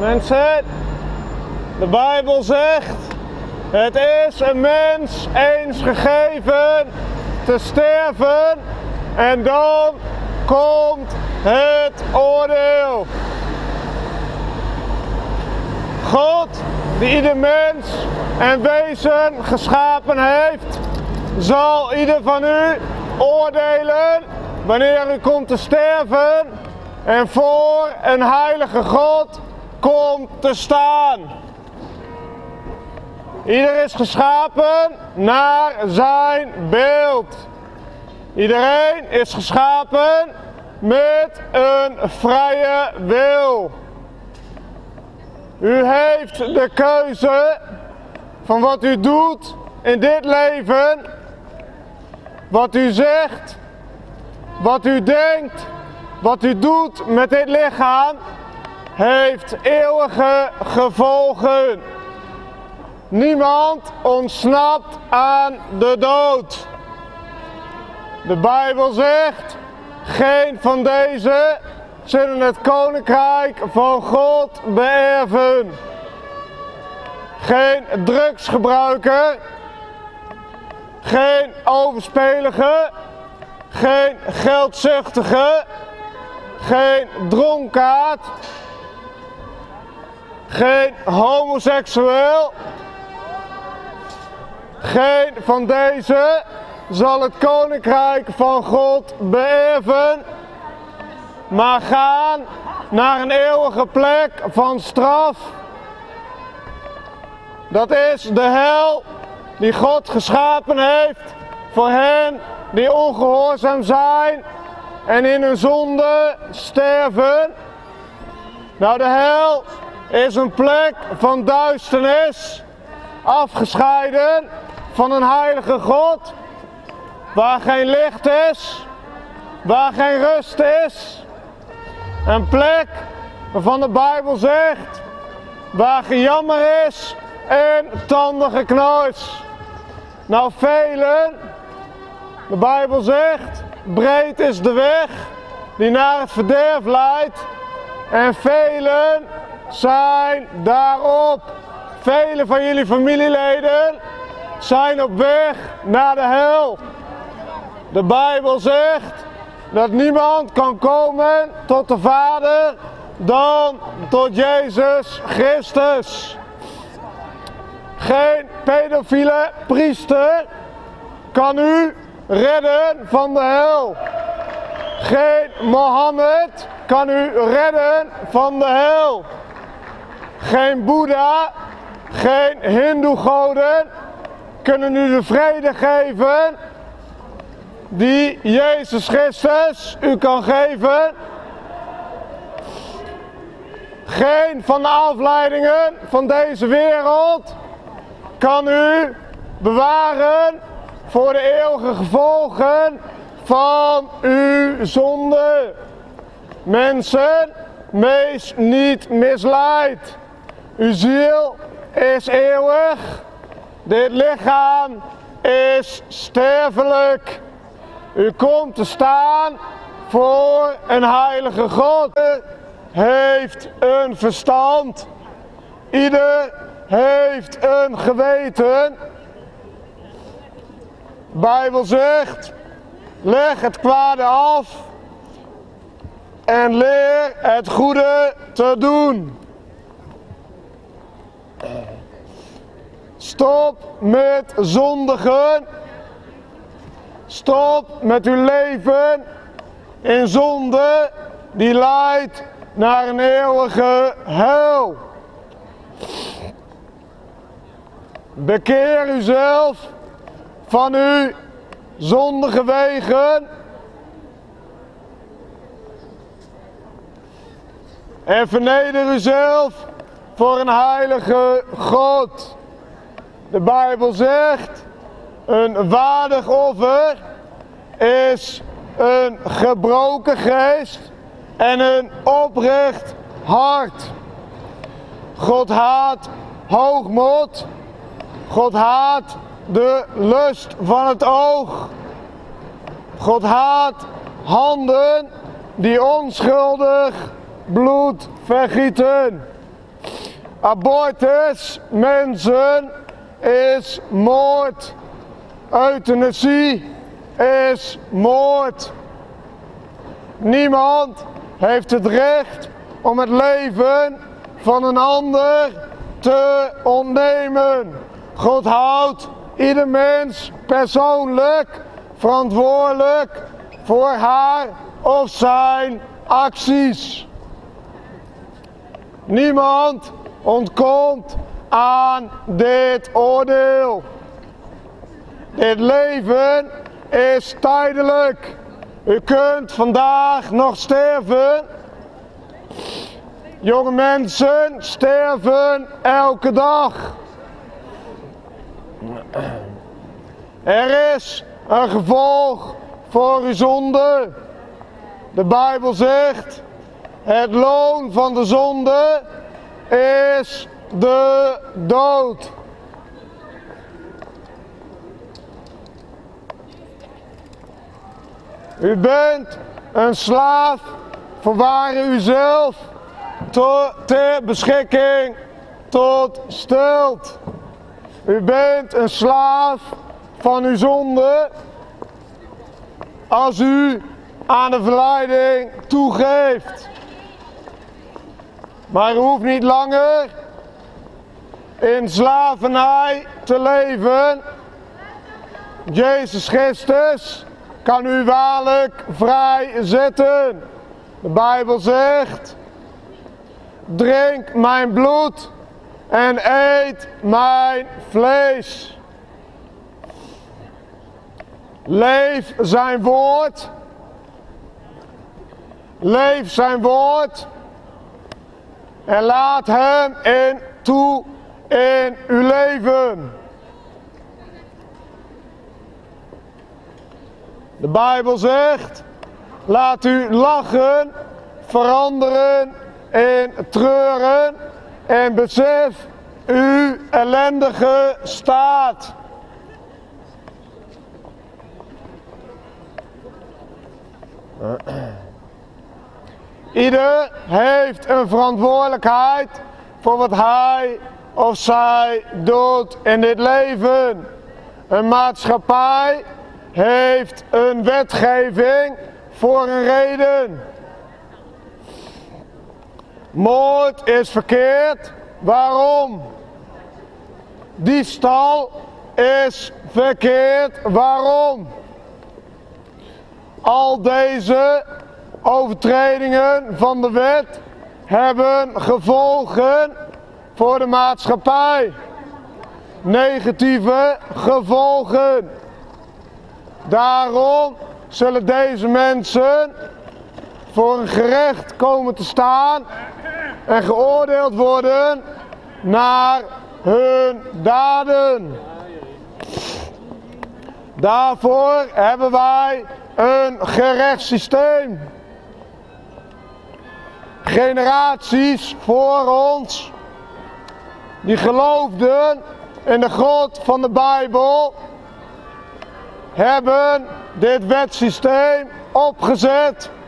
Mensen, de Bijbel zegt, het is een mens eens gegeven te sterven en dan komt het oordeel. God, die ieder mens en wezen geschapen heeft, zal ieder van u oordelen wanneer u komt te sterven en voor een heilige God komt te staan. Ieder is geschapen naar zijn beeld. Iedereen is geschapen met een vrije wil. U heeft de keuze van wat u doet in dit leven, wat u zegt, wat u denkt, wat u doet met dit lichaam, heeft eeuwige gevolgen. Niemand ontsnapt aan de dood. De Bijbel zegt, geen van deze zullen het koninkrijk van God beërven. Geen drugsgebruiker, geen overspelige, geen geldzuchtige, geen dronkaard, geen homoseksueel. Geen van deze zal het koninkrijk van God beërven, maar gaan naar een eeuwige plek van straf. Dat is de hel die God geschapen heeft voor hen die ongehoorzaam zijn en in hun zonde sterven. Nou, de hel is een plek van duisternis, afgescheiden van een heilige God, waar geen licht is, waar geen rust is. Een plek waarvan de Bijbel zegt, waar gejammer is en tandengeknars. Nou, velen, de Bijbel zegt, breed is de weg die naar het verderf leidt en velen zijn daarop. Vele van jullie familieleden zijn op weg naar de hel. De Bijbel zegt dat niemand kan komen tot de Vader dan tot Jezus Christus. Geen pedofiele priester kan u redden van de hel. Geen Mohammed kan u redden van de hel. Geen Boeddha, geen Hindoe-goden kunnen u de vrede geven die Jezus Christus u kan geven. Geen van de afleidingen van deze wereld kan u bewaren voor de eeuwige gevolgen van uw zonde. Mensen, wees niet misleid. Uw ziel is eeuwig. Dit lichaam is sterfelijk. U komt te staan voor een heilige God. Ieder heeft een verstand. Ieder heeft een geweten. De Bijbel zegt, leg het kwade af en leer het goede te doen. Stop met zondigen. Stop met uw leven in zonde die leidt naar een eeuwige hel. Bekeer uzelf van uw zondige wegen en verneder uzelf voor een heilige God. De Bijbel zegt, een waardig offer is een gebroken geest en een oprecht hart. God haat hoogmoed. God haat de lust van het oog. God haat handen die onschuldig bloed vergieten. Abortus, mensen, is moord. Euthanasie is moord. Niemand heeft het recht om het leven van een ander te ontnemen. God houdt ieder mens persoonlijk verantwoordelijk voor haar of zijn acties. Niemand ontkomt aan dit oordeel. Dit leven is tijdelijk. U kunt vandaag nog sterven. Jonge mensen sterven elke dag. Er is een gevolg voor uw zonde. De Bijbel zegt, het loon van de zonde is de dood. U bent een slaaf, verwaar uzelf ter beschikking tot stelt. U bent een slaaf van uw zonde als u aan de verleiding toegeeft. Maar u hoeft niet langer in slavernij te leven. Jezus Christus kan u waarlijk vrijzetten. De Bijbel zegt, drink mijn bloed en eet mijn vlees. Leef zijn woord. Leef zijn woord. En laat hem toe in uw leven. De Bijbel zegt, laat u lachen veranderen in treuren en besef uw ellendige staat. Ieder heeft een verantwoordelijkheid voor wat hij of zij doet in dit leven. Een maatschappij heeft een wetgeving voor een reden. Moord is verkeerd. Waarom? Diefstal is verkeerd. Waarom? Al deze overtredingen van de wet hebben gevolgen voor de maatschappij. Negatieve gevolgen. Daarom zullen deze mensen voor een gerecht komen te staan en geoordeeld worden naar hun daden. Daarvoor hebben wij een gerechtssysteem. Generaties voor ons die geloofden in de God van de Bijbel hebben dit wetsysteem opgezet